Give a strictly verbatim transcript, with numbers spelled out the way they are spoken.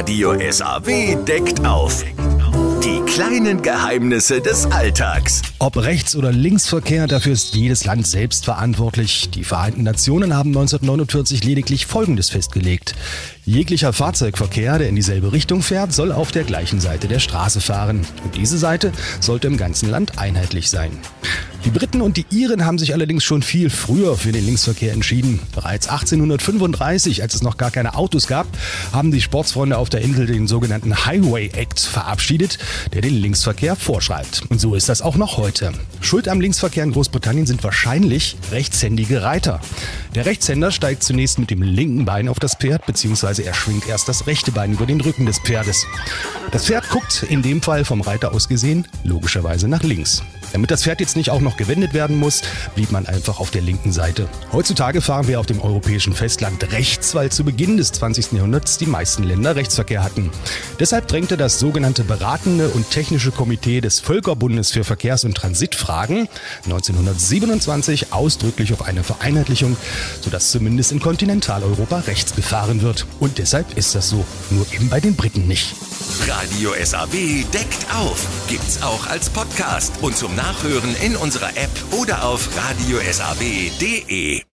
Radio S A W deckt auf. Die kleinen Geheimnisse des Alltags. Ob Rechts- oder Linksverkehr, dafür ist jedes Land selbst verantwortlich. Die Vereinten Nationen haben neunzehnhundertneunundvierzig lediglich Folgendes festgelegt. Jeglicher Fahrzeugverkehr, der in dieselbe Richtung fährt, soll auf der gleichen Seite der Straße fahren. Und diese Seite sollte im ganzen Land einheitlich sein. Die Briten und die Iren haben sich allerdings schon viel früher für den Linksverkehr entschieden. Bereits achtzehnhundertfünfunddreißig, als es noch gar keine Autos gab, haben die Sportsfreunde auf der Insel den sogenannten Highway Act verabschiedet, der den Linksverkehr vorschreibt. Und so ist das auch noch heute. Schuld am Linksverkehr in Großbritannien sind wahrscheinlich rechtshändige Reiter. Der Rechtshänder steigt zunächst mit dem linken Bein auf das Pferd, beziehungsweise er schwingt erst das rechte Bein über den Rücken des Pferdes. Das Pferd guckt, in dem Fall vom Reiter aus gesehen, logischerweise nach links. Damit das Pferd jetzt nicht auch noch gewendet werden muss, blieb man einfach auf der linken Seite. Heutzutage fahren wir auf dem europäischen Festland rechts, weil zu Beginn des zwanzigsten Jahrhunderts die meisten Länder Rechtsverkehr hatten. Deshalb drängte das sogenannte Beratende und Technische Komitee des Völkerbundes für Verkehrs- und Transitfragen neunzehnhundertsiebenundzwanzig ausdrücklich auf eine Vereinheitlichung, sodass zumindest in Kontinentaleuropa rechts gefahren wird. Und deshalb ist das so, nur eben bei den Briten nicht. Radio S A W deckt auf. Gibt's auch als Podcast und zum Nachhören in unserer App oder auf radio s a w punkt d e.